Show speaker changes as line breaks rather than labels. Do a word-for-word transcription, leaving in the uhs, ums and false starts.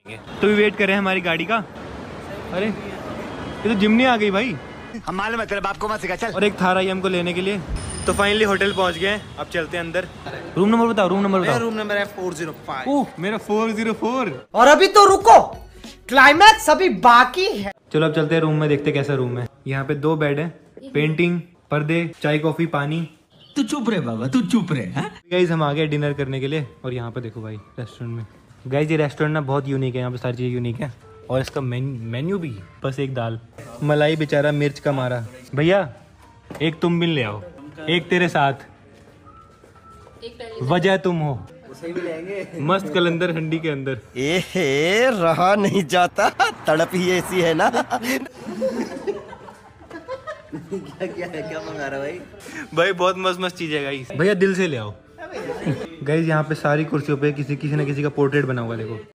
तो भी वेट कर रहे हैं हमारी गाड़ी का। अरे ये तो जिमनी आ गई भाई।
हम मालूम है तेरे बाप को मत सिखा चल।
और एक थार आई हमको लेने के लिए। तो फाइनली होटल पहुंच गए हैं, अब चलते हैं अंदर। रूम नंबर बताओ, रूम नंबर बताओ।
रूम नंबर है फोर जीरो फाइव।
ओह मेरा फोर जीरो फोर।
और अभी तो रुको, क्लाइमैक्स अभी बाकी है।
चलो अब चलते हैं रूम में, देखते कैसा रूम है। यहाँ पे दो बेड है, पेंटिंग, पर्दे, चाय कॉफी, पानी।
तू चुप रहे बाबा, तू चुप रहे।
गाइज हम आ गए डिनर करने के लिए। और यहाँ पे देखो भाई रेस्टोरेंट में। गाइज ये रेस्टोरेंट ना बहुत यूनिक है, यहाँ पे सारी चीज़ें यूनिक है। और इसका मेन्यू भी बस एक दाल मलाई बेचारा मिर्च का मारा। भैया एक तुम भी ले आओ, एक तेरे साथ, वजह तुम हो। मस्त कलंदर हंडी के अंदर।
ए रहा नहीं जाता, तड़प ही ऐसी है ना। क्या क्या है, क्या मंगा रहा भाई?
भाई बहुत मस्त मस्त चीज है गाइस। भैया दिल से ले आओ। गाइस यहाँ पे सारी कुर्सियों पे किसी किसी न किसी का पोर्ट्रेट बना हुआ देखो।